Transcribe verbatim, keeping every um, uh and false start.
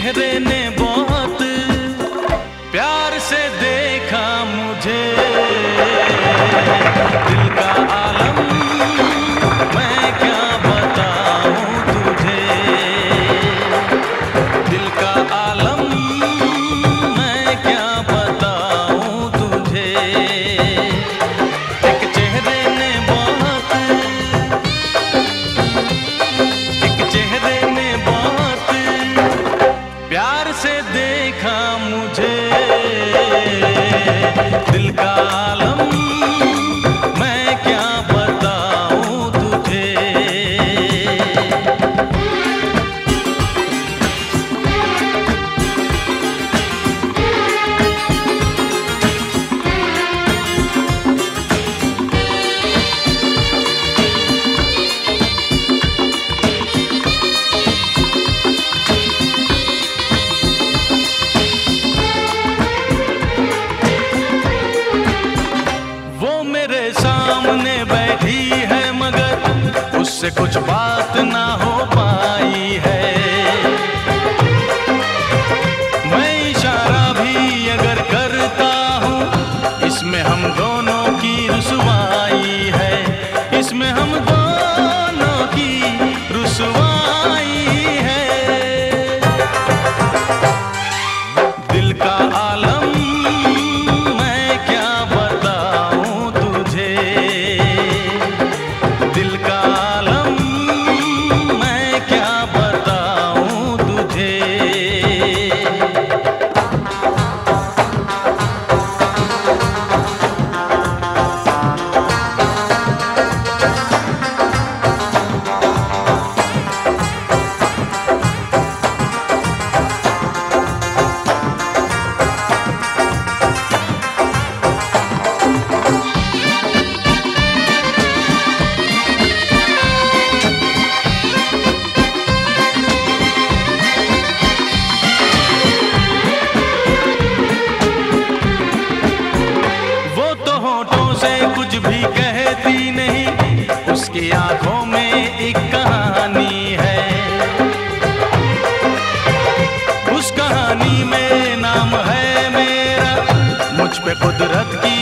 चेहरे ने बहुत प्यार से देखा मुझे, दिल का आलम मैं क्या बताऊं तुझे, दिल का आलम मैं क्या बताऊं तुझे। एक चेहरे ने बहुत एक चेहरे ने बहुत प्यार से देखा मुझे, दिल का आलम मैं क्या बताऊं तुझे। सामने बैठी है मगर उससे कुछ बात ना हो पाई है, मैं इशारा भी अगर करता हूँ इसमें हम दोनों की रुसवाई है, इसमें हम दोनों की रुसवाई है। दिल का आलम मैं क्या बताऊं तुझे, दिल का आलम मैं क्या बताऊं तुझे। कुछ भी कहती नहीं, उसकी आंखों में एक कहानी है, उस कहानी में नाम है मेरा, मुझ पे कुदरत की